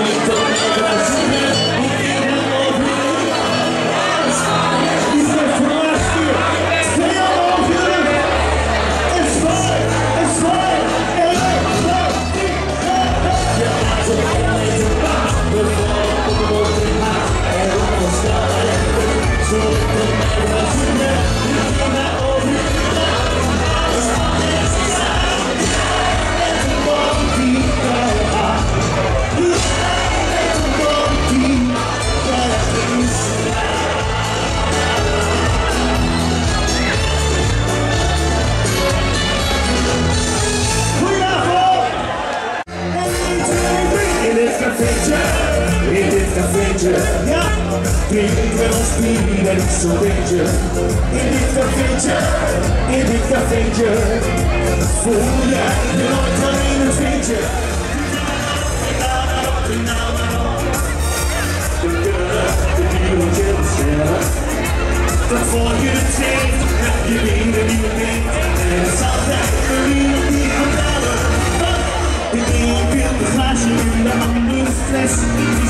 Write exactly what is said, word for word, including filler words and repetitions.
Ja, drink wel eens bier en ik zo weet je. In dit cafeetje, in dit cafeetje, voel jij je nooit alleen een vriendje. We kunnen de wereldje bestellen. Dat voor je het zegt, heb je weer een nieuwe ding. En het is altijd een wereld die kan bellen. Ik drink een glaasje in de andere fles.